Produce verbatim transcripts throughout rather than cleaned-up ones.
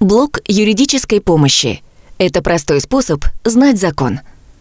Блок юридической помощи. Это простой способ знать закон.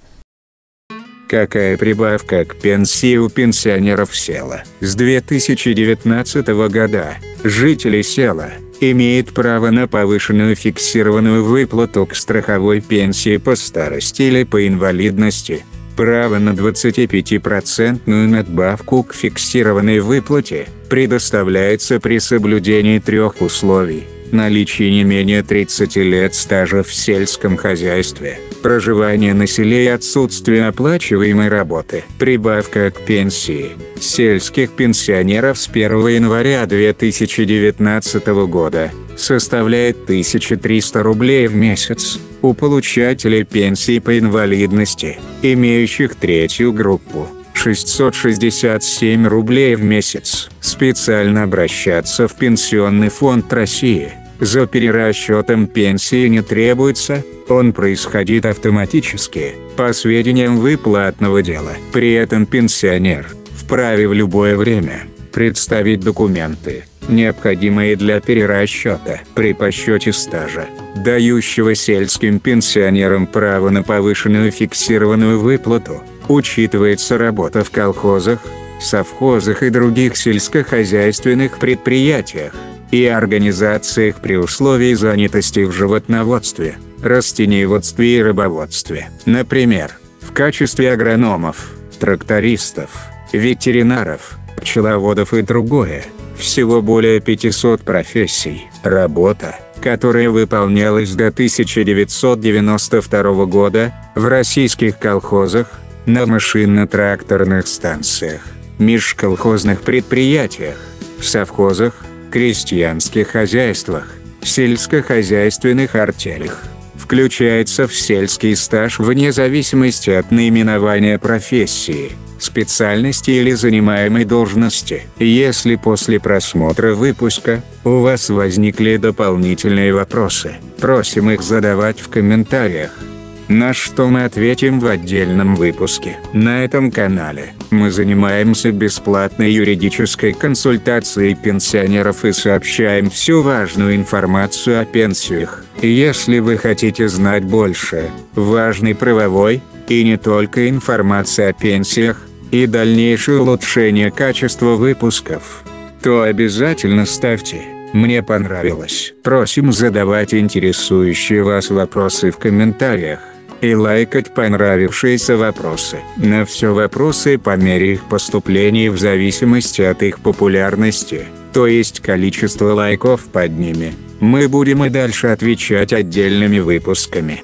Какая прибавка к пенсии у пенсионеров села? С две тысячи девятнадцатого года жители села имеют право на повышенную фиксированную выплату к страховой пенсии по старости или по инвалидности. Право на двадцатипятипроцентную надбавку к фиксированной выплате предоставляется при соблюдении трех условий: наличии не менее тридцати лет стажа в сельском хозяйстве, проживание на селе и отсутствие оплачиваемой работы. Прибавка к пенсии сельских пенсионеров с первого января две тысячи девятнадцатого года составляет тысяча триста рублей в месяц. У получателей пенсии по инвалидности, имеющих третью группу, шестьсот шестьдесят семь рублей в месяц. Специально обращаться в Пенсионный фонд России за перерасчетом пенсии не требуется, он происходит автоматически, по сведениям выплатного дела. При этом пенсионер вправе в любое время представить документы, необходимые для перерасчета. При подсчете стажа, дающего сельским пенсионерам право на повышенную фиксированную выплату, учитывается работа в колхозах, совхозах и других сельскохозяйственных предприятиях и организациях при условии занятости в животноводстве, растениеводстве и рыбоводстве. Например, в качестве агрономов, трактористов, ветеринаров, пчеловодов и другое. Всего более пятисот профессий. Работа, которая выполнялась до тысяча девятьсот девяносто второго года в российских колхозах, на машинно-тракторных станциях, межколхозных предприятиях, в совхозах, крестьянских хозяйствах, сельскохозяйственных артелях, включается в сельский стаж вне зависимости от наименования профессии, специальности или занимаемой должности. Если после просмотра выпуска у вас возникли дополнительные вопросы, просим их задавать в комментариях, на что мы ответим в отдельном выпуске. На этом канале мы занимаемся бесплатной юридической консультацией пенсионеров и сообщаем всю важную информацию о пенсиях. Если вы хотите знать больше важной правовой, и не только информации о пенсиях, и дальнейшее улучшение качества выпусков, то обязательно ставьте «Мне понравилось». Просим задавать интересующие вас вопросы в комментариях и лайкать понравившиеся вопросы. На все вопросы по мере их поступления в зависимости от их популярности, то есть количество лайков под ними, мы будем и дальше отвечать отдельными выпусками.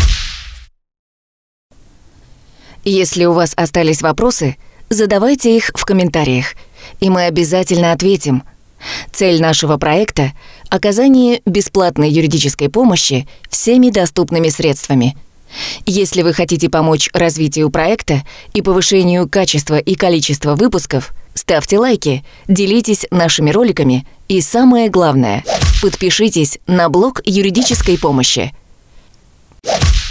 Если у вас остались вопросы, задавайте их в комментариях, и мы обязательно ответим. Цель нашего проекта – оказание бесплатной юридической помощи всеми доступными средствами. Если вы хотите помочь развитию проекта и повышению качества и количества выпусков, ставьте лайки, делитесь нашими роликами и, самое главное, подпишитесь на блог юридической помощи.